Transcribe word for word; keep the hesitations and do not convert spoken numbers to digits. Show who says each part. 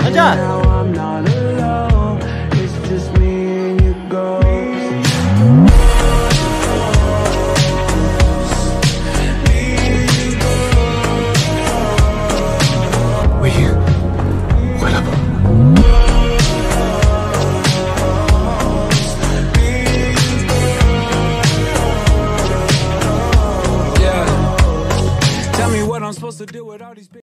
Speaker 1: aja.
Speaker 2: Now I'm not alone. It's just me and you, girl.
Speaker 3: Wih, bukan apa?
Speaker 2: Yeah. Tell me what I'm supposed to do with all these